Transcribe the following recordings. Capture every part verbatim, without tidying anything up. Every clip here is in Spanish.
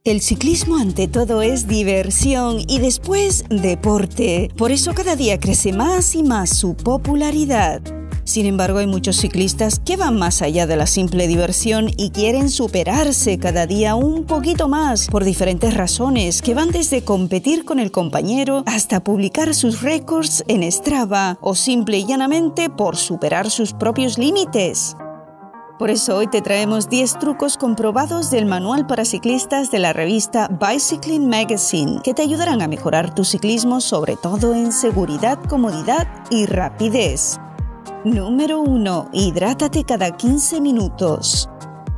El ciclismo ante todo es diversión y después deporte. Por eso cada día crece más y más su popularidad. Sin embargo, hay muchos ciclistas que van más allá de la simple diversión y quieren superarse cada día un poquito más por diferentes razones, que van desde competir con el compañero hasta publicar sus récords en Strava o simple y llanamente por superar sus propios límites. Por eso hoy te traemos diez trucos comprobados del manual para ciclistas de la revista Bicycling Magazine que te ayudarán a mejorar tu ciclismo, sobre todo en seguridad, comodidad y rapidez. Número uno. Hidrátate cada quince minutos.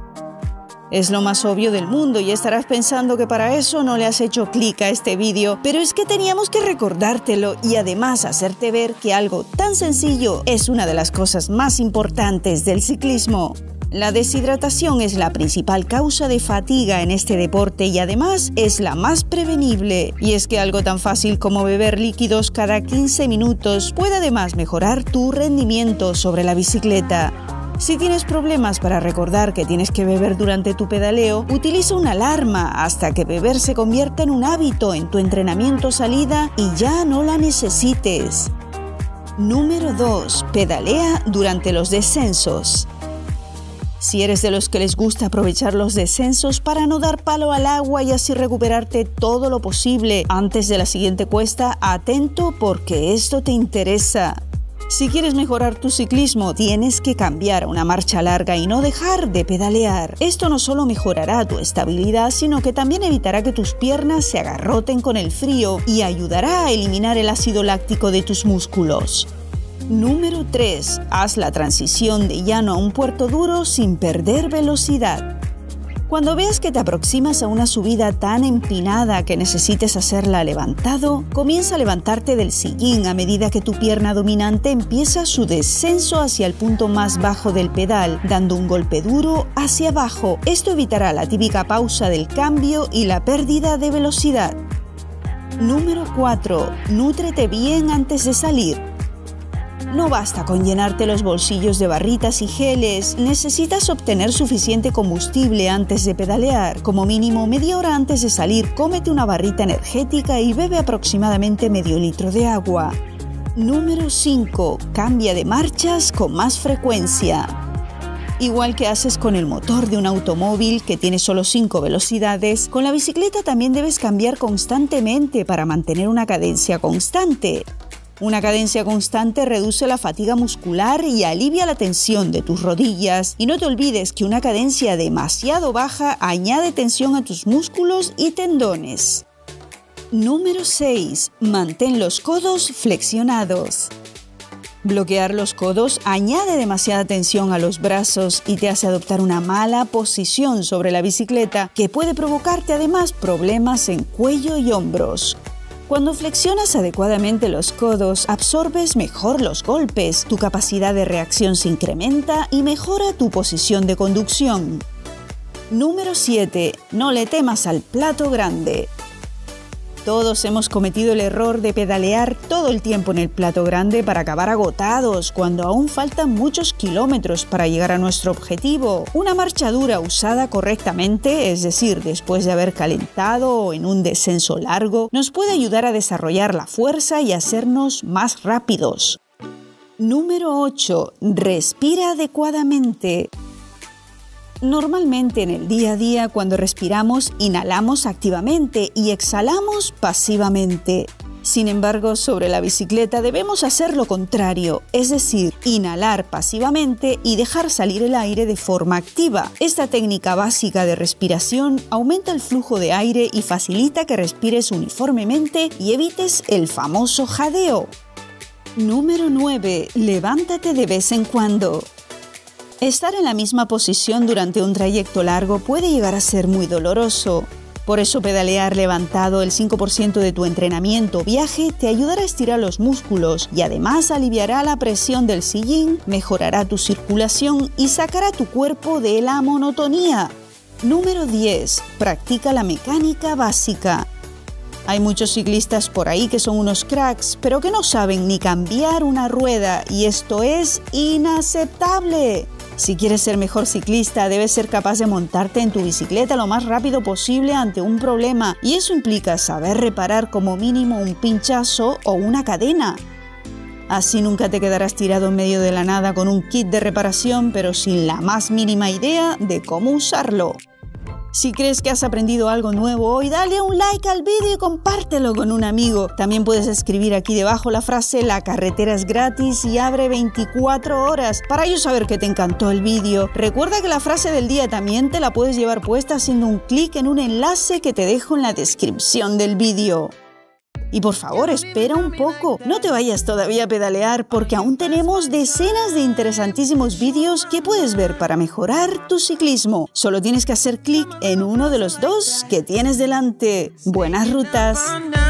Es lo más obvio del mundo y estarás pensando que para eso no le has hecho clic a este vídeo, pero es que teníamos que recordártelo y además hacerte ver que algo tan sencillo es una de las cosas más importantes del ciclismo. La deshidratación es la principal causa de fatiga en este deporte y además es la más prevenible. Y es que algo tan fácil como beber líquidos cada quince minutos puede además mejorar tu rendimiento sobre la bicicleta. Si tienes problemas para recordar que tienes que beber durante tu pedaleo, utiliza una alarma hasta que beber se convierta en un hábito en tu entrenamiento salida y ya no la necesites. Número dos. Pedalea durante los descensos. Si eres de los que les gusta aprovechar los descensos para no dar palo al agua y así recuperarte todo lo posible antes de la siguiente cuesta, atento porque esto te interesa. Si quieres mejorar tu ciclismo, tienes que cambiar a una marcha larga y no dejar de pedalear. Esto no solo mejorará tu estabilidad, sino que también evitará que tus piernas se agarroten con el frío y ayudará a eliminar el ácido láctico de tus músculos. Número tres. Haz la transición de llano a un puerto duro sin perder velocidad. Cuando veas que te aproximas a una subida tan empinada que necesites hacerla levantado, comienza a levantarte del sillín a medida que tu pierna dominante empieza su descenso hacia el punto más bajo del pedal, dando un golpe duro hacia abajo. Esto evitará la típica pausa del cambio y la pérdida de velocidad. Número cuatro. Nútrete bien antes de salir. No basta con llenarte los bolsillos de barritas y geles, necesitas obtener suficiente combustible antes de pedalear. Como mínimo media hora antes de salir, cómete una barrita energética y bebe aproximadamente medio litro de agua. Número cinco. Cambia de marchas con más frecuencia. Igual que haces con el motor de un automóvil que tiene solo cinco velocidades, con la bicicleta también debes cambiar constantemente para mantener una cadencia constante. Una cadencia constante reduce la fatiga muscular y alivia la tensión de tus rodillas. Y no te olvides que una cadencia demasiado baja añade tensión a tus músculos y tendones. Número seis. Mantén los codos flexionados. Bloquear los codos añade demasiada tensión a los brazos y te hace adoptar una mala posición sobre la bicicleta que puede provocarte además problemas en cuello y hombros. Cuando flexionas adecuadamente los codos, absorbes mejor los golpes, tu capacidad de reacción se incrementa y mejora tu posición de conducción. Número siete. No le temas al plato grande. Todos hemos cometido el error de pedalear todo el tiempo en el plato grande para acabar agotados cuando aún faltan muchos kilómetros para llegar a nuestro objetivo. Una marcha dura usada correctamente, es decir, después de haber calentado o en un descenso largo, nos puede ayudar a desarrollar la fuerza y hacernos más rápidos. Número ocho. Respira adecuadamente. Normalmente en el día a día, cuando respiramos, inhalamos activamente y exhalamos pasivamente. Sin embargo, sobre la bicicleta debemos hacer lo contrario, es decir, inhalar pasivamente y dejar salir el aire de forma activa. Esta técnica básica de respiración aumenta el flujo de aire y facilita que respires uniformemente y evites el famoso jadeo. Número nueve. Levántate de vez en cuando. Estar en la misma posición durante un trayecto largo puede llegar a ser muy doloroso. Por eso pedalear levantado el cinco por ciento de tu entrenamiento o viaje te ayudará a estirar los músculos y además aliviará la presión del sillín, mejorará tu circulación y sacará tu cuerpo de la monotonía. Número diez. Practica la mecánica básica. Hay muchos ciclistas por ahí que son unos cracks, pero que no saben ni cambiar una rueda y esto es inaceptable. Si quieres ser mejor ciclista, debes ser capaz de montarte en tu bicicleta lo más rápido posible ante un problema, y eso implica saber reparar como mínimo un pinchazo o una cadena. Así nunca te quedarás tirado en medio de la nada con un kit de reparación, pero sin la más mínima idea de cómo usarlo. Si crees que has aprendido algo nuevo hoy, dale un like al vídeo y compártelo con un amigo. También puedes escribir aquí debajo la frase "La carretera es gratis y abre veinticuatro horas" para yo saber que te encantó el vídeo. Recuerda que la frase del día también te la puedes llevar puesta haciendo un clic en un enlace que te dejo en la descripción del vídeo. Y por favor, espera un poco, no te vayas todavía a pedalear porque aún tenemos decenas de interesantísimos vídeos que puedes ver para mejorar tu ciclismo. Solo tienes que hacer clic en uno de los dos que tienes delante. ¡Buenas rutas!